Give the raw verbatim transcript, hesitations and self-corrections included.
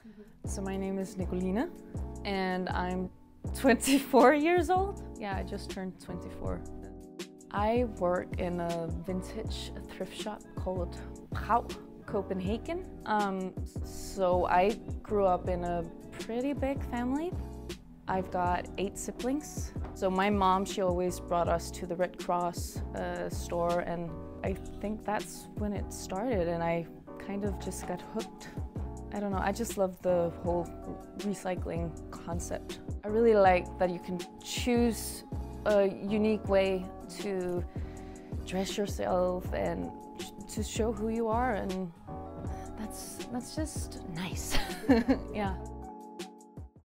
So my name is Nicolina and I'm twenty-four years old. Yeah, I just turned twenty-four. I work in a vintage thrift shop called Copenhagen. Um, so I grew up in a pretty big family. I've got eight siblings. So my mom, she always brought us to the Red Cross uh, store, and I think that's when it started, and I kind of just got hooked. I don't know, I just love the whole recycling concept. I really like that you can choose a unique way to dress yourself and to show who you are, and that's, that's just nice. Yeah.